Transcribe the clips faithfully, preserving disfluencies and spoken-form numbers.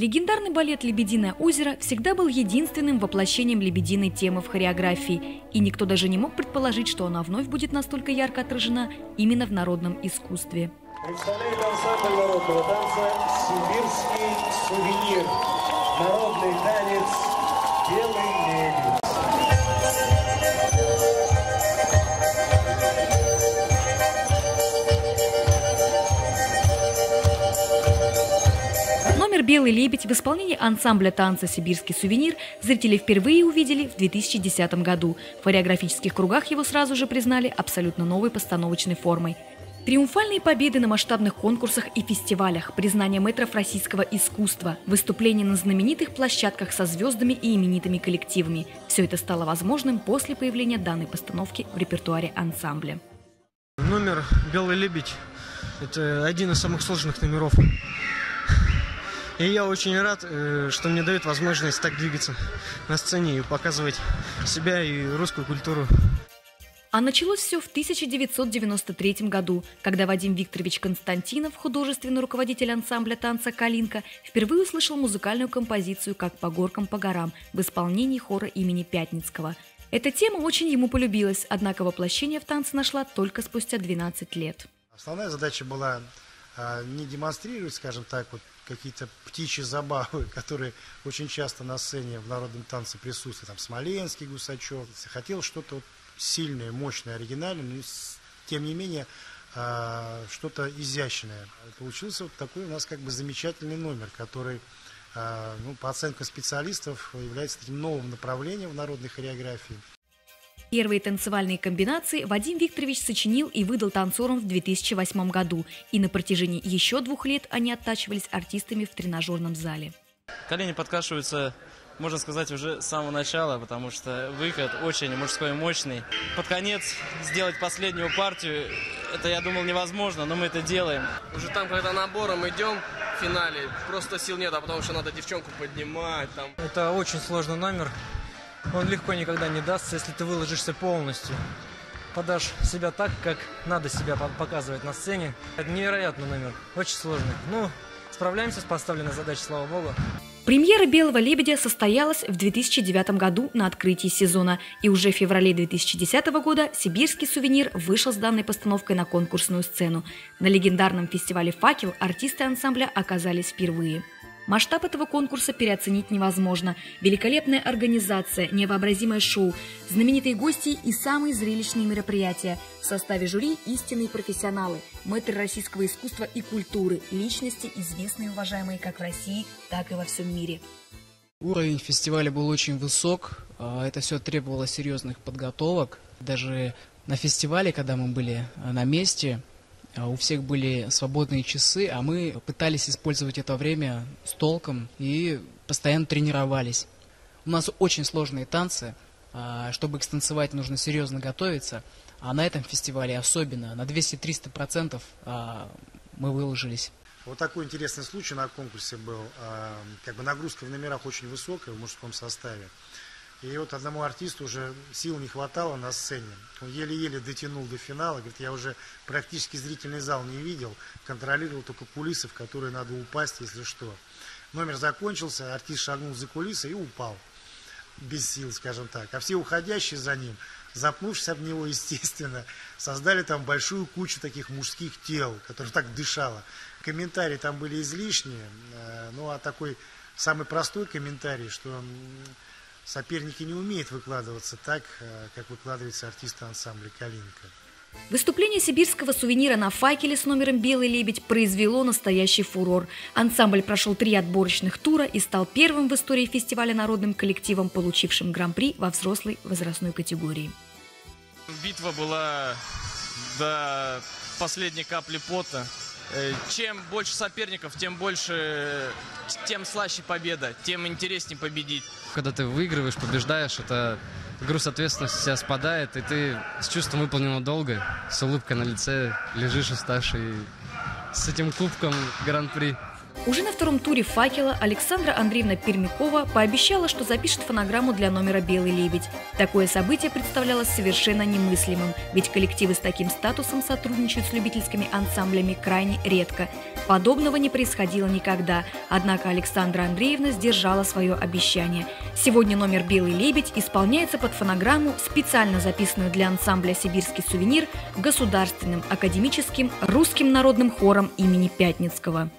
Легендарный балет «Лебединое озеро» всегда был единственным воплощением лебединой темы в хореографии, и никто даже не мог предположить, что она вновь будет настолько ярко отражена именно в народном искусстве. Представляет ансамбль народного танца «Сибирский сувенир». Народный танец «Белый лебедь». Номер «Белый лебедь» в исполнении ансамбля танца «Сибирский сувенир» зрители впервые увидели в две тысячи десятом году. В хореографических кругах его сразу же признали абсолютно новой постановочной формой. Триумфальные победы на масштабных конкурсах и фестивалях, признание мэтров российского искусства, выступления на знаменитых площадках со звездами и именитыми коллективами – все это стало возможным после появления данной постановки в репертуаре ансамбля. Номер «Белый лебедь» – это один из самых сложных номеров. И я очень рад, что мне дают возможность так двигаться на сцене и показывать себя и русскую культуру. А началось все в тысяча девятьсот девяносто третьем году, когда Вадим Викторович Константинов, художественный руководитель ансамбля танца «Калинка», впервые услышал музыкальную композицию «Как по горкам по горам» в исполнении хора имени Пятницкого. Эта тема очень ему полюбилась, однако воплощение в танце нашла только спустя двенадцать лет. Основная задача была а, не демонстрировать, скажем так, вот какие-то птичьи забавы, которые очень часто на сцене в народном танце присутствуют, там Смоленский, Гусачев. Хотел что-то вот сильное, мощное, оригинальное, но тем не менее а, что-то изящное. Получился вот такой у нас как бы замечательный номер, который, а, ну, по оценкам специалистов, является таким новым направлением в народной хореографии. Первые танцевальные комбинации Вадим Викторович сочинил и выдал танцорам в две тысячи восьмом году, и на протяжении еще двух лет они оттачивались артистами в тренажерном зале. Колени подкашиваются, можно сказать, уже с самого начала, потому что выход очень мужской и мощный. Под конец сделать последнюю партию, это, я думал, невозможно, но мы это делаем. Уже там, когда набором идем в финале, просто сил нет, а потому что надо девчонку поднимать. Там. Это очень сложный номер. Он легко никогда не дастся, если ты выложишься полностью. Подашь себя так, как надо себя показывать на сцене. Это невероятный номер, очень сложный. Ну, справляемся с поставленной задачей, слава богу. Премьера «Белого лебедя» состоялась в две тысячи девятом году на открытии сезона. И уже в феврале две тысячи десятого года «Сибирский сувенир» вышел с данной постановкой на конкурсную сцену. На легендарном фестивале «Факел» артисты ансамбля оказались впервые. Масштаб этого конкурса переоценить невозможно. Великолепная организация, невообразимое шоу, знаменитые гости и самые зрелищные мероприятия. В составе жюри истинные профессионалы, мэтры российского искусства и культуры, личности, известные и уважаемые как в России, так и во всем мире. Уровень фестиваля был очень высок, это все требовало серьезных подготовок. Даже на фестивале, когда мы были на месте, у всех были свободные часы, а мы пытались использовать это время с толком и постоянно тренировались. У нас очень сложные танцы, чтобы их станцевать, нужно серьезно готовиться, а на этом фестивале особенно, на двести-триста процентов мы выложились. Вот такой интересный случай на конкурсе был. Как бы нагрузка в номерах очень высокая в мужском составе. И вот одному артисту уже сил не хватало на сцене. Он еле-еле дотянул до финала. Говорит, я уже практически зрительный зал не видел. Контролировал только кулисы, в которые надо упасть, если что. Номер закончился, артист шагнул за кулисы и упал. Без сил, скажем так. А все уходящие за ним, запнувшись об него, естественно, создали там большую кучу таких мужских тел, которые так дышало. Комментарии там были излишние. Ну, а такой самый простой комментарий, что соперники не умеют выкладываться так, как выкладывается артисты ансамбля «Калинка». Выступление сибирского сувенира на «Факеле» с номером «Белый лебедь» произвело настоящий фурор. Ансамбль прошел три отборочных тура и стал первым в истории фестиваля народным коллективом, получившим гран-при во взрослой возрастной категории. Битва была до последней капли пота. Чем больше соперников, тем больше, тем слаще победа, тем интереснее победить. Когда ты выигрываешь, побеждаешь, это груз ответственности с тебя спадает, и ты с чувством выполненного долга, с улыбкой на лице лежишь уставший с этим кубком гран-при. Уже на втором туре «Факела» Александра Андреевна Пермякова пообещала, что запишет фонограмму для номера «Белый лебедь». Такое событие представлялось совершенно немыслимым, ведь коллективы с таким статусом сотрудничают с любительскими ансамблями крайне редко. Подобного не происходило никогда, однако Александра Андреевна сдержала свое обещание. Сегодня номер «Белый лебедь» исполняется под фонограмму, специально записанную для ансамбля «Сибирский сувенир» Государственным академическим русским народным хором имени Пятницкого.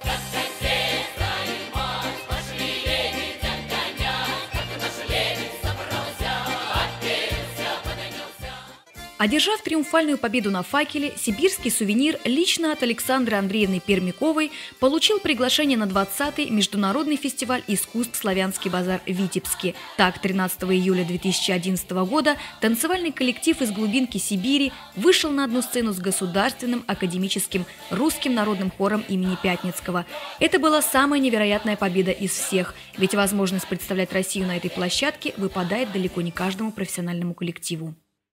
Одержав триумфальную победу на «Факеле», сибирский сувенир лично от Александры Андреевны Пермяковой получил приглашение на двадцатый международный фестиваль искусств «Славянский базар» в Витебске. Так, тринадцатого июля две тысячи одиннадцатого года танцевальный коллектив из глубинки Сибири вышел на одну сцену с Государственным академическим русским народным хором имени Пятницкого. Это была самая невероятная победа из всех, ведь возможность представлять Россию на этой площадке выпадает далеко не каждому профессиональному коллективу.